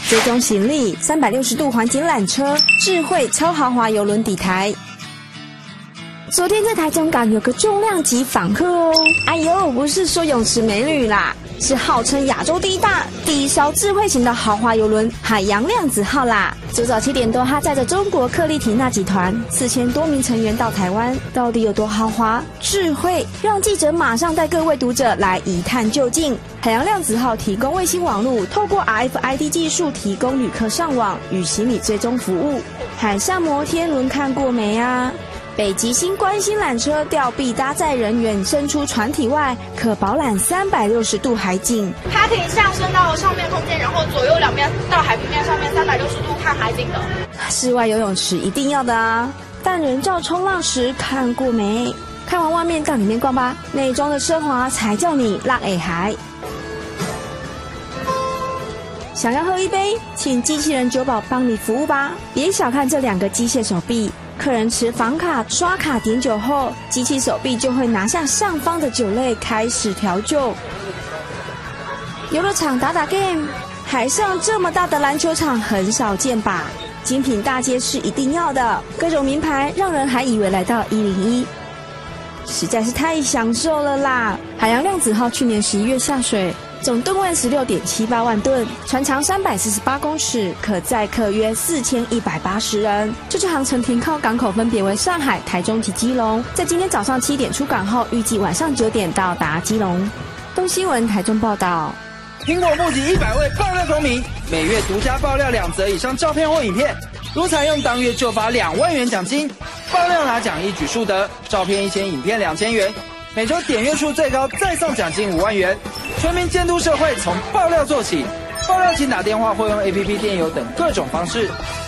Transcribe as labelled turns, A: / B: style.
A: 追踪行李，360度环景缆车，智慧超豪华邮轮抵台。昨天在台中港有个重量级访客哦，哎呦，不是说泳池美女啦，是号称亚洲第一艘智慧型的豪华邮轮海洋量子号啦。昨早7点多，它载着中国克丽缇娜集团4000多名成员到台湾，到底有多豪华、智慧？让记者马上带各位读者来一探究竟。海洋量子号提供卫星网络，透过 RFID 技术提供旅客上网与行李追踪服务。海上摩天轮看过没啊？北极星观星缆车吊臂搭载人员伸出船体外，可饱览360度海景。
B: 它可以上升到上面空间，然后左右两边到海平面上面360度看海景的。
A: 室外游泳池一定要的啊！但人造冲浪池看过没？看完外面到里面逛吧，内装的奢华才叫你浪海。想要喝一杯，请机器人酒保帮你服务吧。别小看这2个机械手臂。客人持房卡刷卡点酒后，机器手臂就会拿下上方的酒类开始调酒。游乐场打 game， 海上这么大的篮球场很少见吧？精品大街是一定要的，各种名牌让人还以为来到101，实在是太享受了啦！海洋量子号去年11月下水。总吨位16.78万吨，船长348公尺，可载客约4180人。这支航程停靠港口分别为上海、台中及基隆，在今天早上7点出港后，预计晚上9点到达基隆。东新闻台中报道。
C: 苹果募集100位爆料公民，每月独家爆料2则以上照片或影片，如采用当月就发2万元奖金，爆料拿奖一举数得，照片1000，影片2000元。每周点阅数最高再送奖金5万元，全民监督社会从爆料做起。爆料请打电话或用 APP 电邮等各种方式。